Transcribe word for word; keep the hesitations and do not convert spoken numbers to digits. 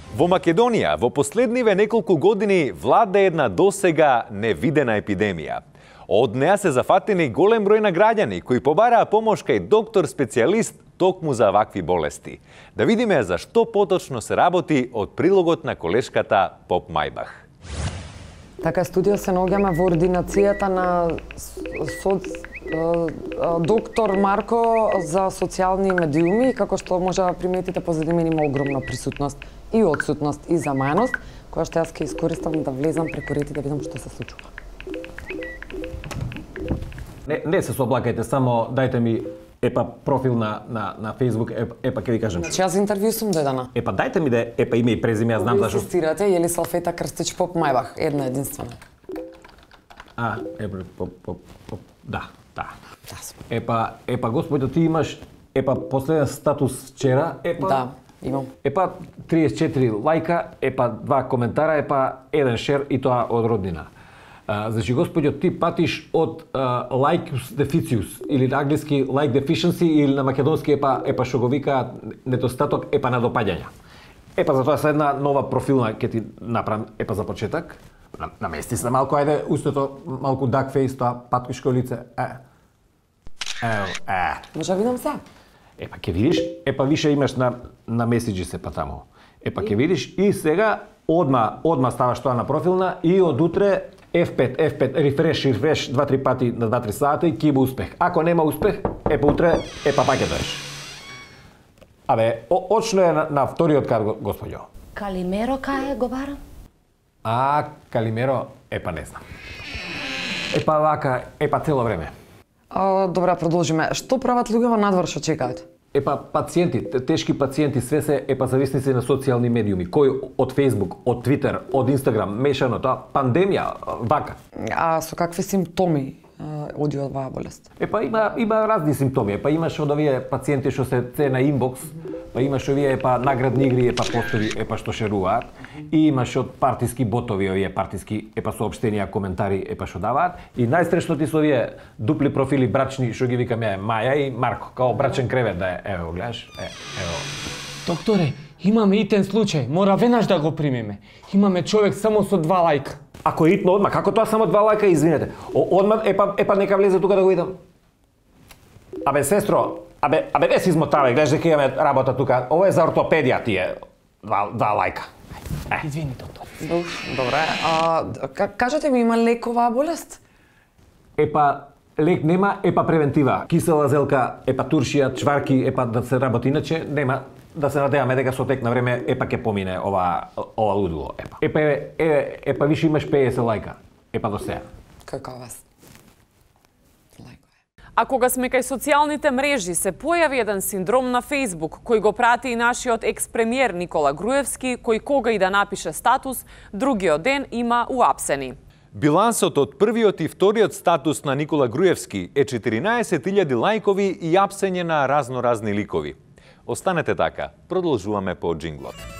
Во Македонија во последниве неколку години влада една досега невидена епидемија. Од неа се зафатени голем број на граѓани кои побараа помош кај доктор-специјалист токму за вакви болести. Да видиме за што поточно се работи од прилогот на колешката Поп Мајбах. Така, студио се наоѓаме во ординацијата на со, доктор Марко за социјални медиуми, како што може да приметите, позади мене има огромна присутност и отсутност и замајаност, која што јас ќе искористам да влезам преку рети да видам што се случува. Не, не се соблакајте, само дајте ми епа профил на на на Facebook, епа, епа ќе ви кажам. Значи јас интервју сум дојдена. Епа дајте ми да епа име и презиме, јас знам зашто. Инсистирате, Јели Салфета Крстич Поп Мајбах, една единствена. А, епа поп поп поп да, да. Епа епа господи, ти имаш епа последен статус вчера, епа Да, имам. Епа триесет и четири лајка, епа два коментара, епа еден шер и тоа од роднина. Uh, значи, господјо, ти патиш од uh, лајкус дефициус, или на англиски like deficiency, или на македонски епа, епа што го викаат недостаток епа на допаѓања. Епа затоа се една нова профилна ќе ти направам епа за почеток. На, намести се малку, ајде, устото малку duck face, тоа паткишко лице. Е. Ево, е. Може да видам се? Епа ќе видиш, епа више имаш на на меседжи се па таму. Епа ќе видиш и сега одма одма ставаш тоа на профилна и од утре Еф пет, Еф пет, рефреш, рефреш, два-три пати на два-три сата и ќе има успех. Ако нема успех, епа утре, епа пак ќе доеш. Абе, очно е на, на вториот кат, господјо. Калимеро кај е, го барам? А, Калимеро, епа не знам. Епа вака, епа цело време. А, добра, продолжиме. Што прават луѓето надвор што чекаат? Епа пациенти, тешки пациенти, све се епа зависници на социјални медиуми. Кој од Facebook, од Twitter, од Instagram, мешано, тоа пандемија, вака. А со какви симптоми оди оваа болест? Епа има има разни симптоми. Епа имаш од овие пациенти што се це на инбокс, па имаш овие епа наградни игри, епа постови, епа што шеруваат, и имаш од партиски ботови, овие партиски епа соопштенија, коментари, епа што даваат, и најстрешно ти со овие дупли профили брачни што ги викаме Маја и Марко, као брачен кревет да е. Ево, гледаш? Е, ево. Докторе, имаме итен случај, мора веднаш да го примеме. Имаме човек само со два лајка. Ако е итно одма, како тоа само два лајка, извинете. Одма епа епа нека влезе тука да го видам. Абе сестро, абе абе не си измотавај, гледаш дека имаме работа тука. Ова е за ортопедија тие два два лајка. Е. Извини, доктор. Добре, а кажете ми, има лек оваа болест? Епа лек нема, епа превентива. Кисела зелка, епа туршија, чварки, епа да се работи, иначе нема. Да се надеваме дека со тек на време епа ќе помине ова ова лудило, епа. Епа е, е, епа више имаш петдесет лајка. Епа до сега. Како вас? Лајкове. А кога сме кај социјалните мрежи, се појави еден синдром на Facebook, кој го прати и нашиот екс-премиер Никола Груевски, кој кога и да напише статус, другиот ден има уапсени. Билансот од првиот и вториот статус на Никола Груевски е четиринаесет илјади лајкови и апсење на разно-разни ликови. Останете така, продолжуваме по джинглот.